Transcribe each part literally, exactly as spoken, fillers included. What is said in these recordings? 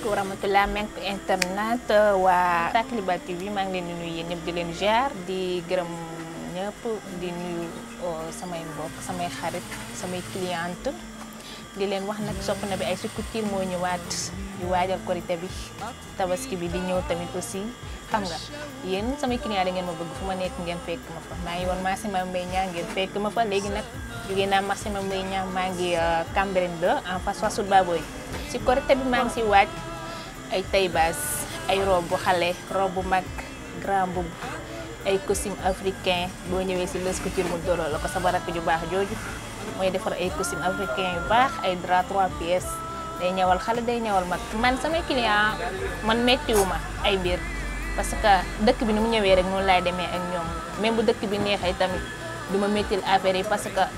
asalaamaaleykum wa rahmatulah ment internet waa Takliba T V maa ngi leen di nuyu yéen ñëpp di leen jaar di gërëm ñëpp di nuyu samay mbokk samay xarit samay cliente di leen wax nag sopp na bi ay Couture moo ñëwaat di waajal korité bi tabaski bi di ñëw tamit aussi xam nga yéen samay client da ngeen ma bëgg fu ma nekk ngeen fekk ma fa maa ngi woon marché Mame Mbaye Niang ngeen fekk ma fa léegi nag jógee naa marché Mame Mbaye Niang maa ngi Cambérène deux en face Fassou Baboy si korité bi maa ngi si waaj ay taille basse ay robe bu xale robe bu mag grand boubou ay costume africain boo ñëwee si Leuz Couture mu dooloo la ko sa barak ju baax jooju mooy defar ay costume africain yu baax ay drap trois pièces day ñawal xale day ñawal mag man samay client man méttiwuma ay mbir parce que dëkk bi ni mu ñëwee rek noonu laay demee ak ñoom même bu dëkk bi neexee tamit du ma méttil affaire yi parce que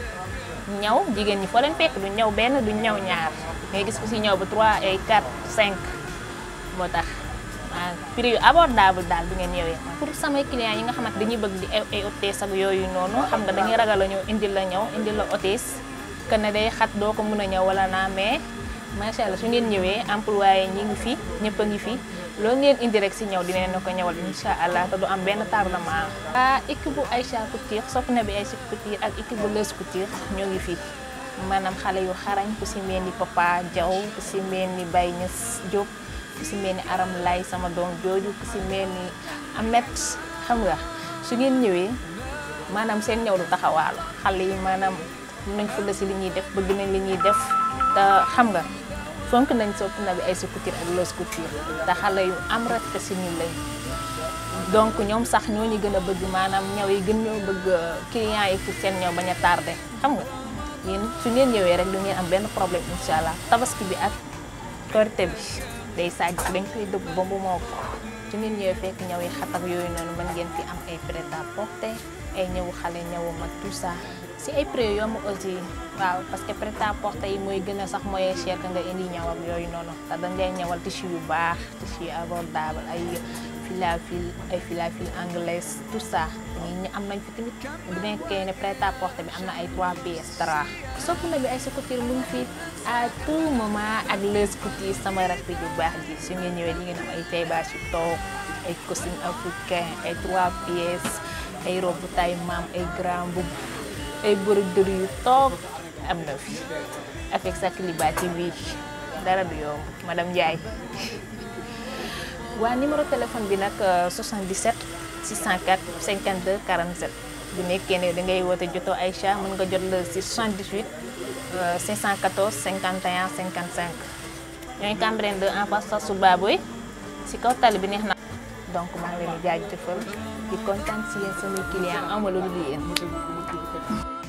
ñaw jigéen ñi foo leen fekk du ñaw benn du ñaw ñaar ngay gis ko si ñaw ba trois ay quatre cinq moo tax ah prix yu abordable daal bu ngeen ñëwee. pour samay clients yi nga xamante dañuy bëgg di ay hôtesse ak yooyu noonu xam nga dañuy ragal a ñëw indil la ñëw indil la hôtesse que ne day xat doo ko mën a ñëw wala naa mais macha allah su ngeen ñëwee employé ñi ngi fi ñëpp a ngi fi loolu ngeen indi rek si ñëw dinañ ko ñëwal incha allah te du am benn tardement. ah équipe bu Aïcha Couture sopp na bi Aïcha Couture ak équipe bu Leuz Couture ñoo ngi fi. maanaam xale yu xarañ ku si mel ni Papa Diaw ku si mel ni Baye Niass Diop ku si mel ni Aram Lay sama doom jooju ku si mel ni Amet xam nga su ngeen ñëwee maanaam seen ñëw du taxawaalu xale yi maanaam nañ fulla si li ñuy def bëgg nañ li ñuy def te xam nga fonk nañ sopp na bi Aïcha Couture ak Leuz Couture te xale yu am respect si ñun lañ donc ñoom sax ñoo ñu gën a bëgg maanaam ñëw yi gën ñoo bëgg clients yi pour seen ñëw bañ a tardé xam nga yéen su ngeen ñëwee rek du ngeen am benn problème incha allah tabaski bi ak korité bi day saaj dañ koy dëbb ba mu moo ko su ngeen ñëwee fekk ñëw yi xat ak yooyu noonu mën ngeen fi am ay prêt à porter ay ñëwu xale ñëwu mag tout ça si ay prix yomb aussi waaw parce que prêt à porter yi mooy gën a sax mooy cher que nga indi ñëw ak yooyu noonu te dañ lay ñëwal tissu yu baax tissu yu abordable ay filafil ay filafil anglaise tout ça ñi am nañ fi tamit bu nekkee ne prêt à porter bi am na ay trois pièces dara sopp na bi Aïcha Couture mu ngi fi à tout moment ak Leuz Couture sama rakk yu baax ji su ngeen ñëwee di ngeen am ay taille basse yu toog ay costume africain ay trois pièces ay robe taille maam ay grand boubou ay broderie yu toog am na fi avec Takliba T V dara du yomb madame Ndiaye. waa numéro téléphone bi nag soixante-dix-sept six cent quatre cinquante-deux quarante-sept bu nekkee ne da ngay woote jotoo Aïcha mën nga jot la si soixante-dix-huit cinq cent quatorze cinquante et un cinquante-cinq ñooy Cambérène deux en face Fassou Baboy si kaw tali bi neex na donc maa ngi leen di jaajëfal di kontaan si yéen samay client amul lu dul yéen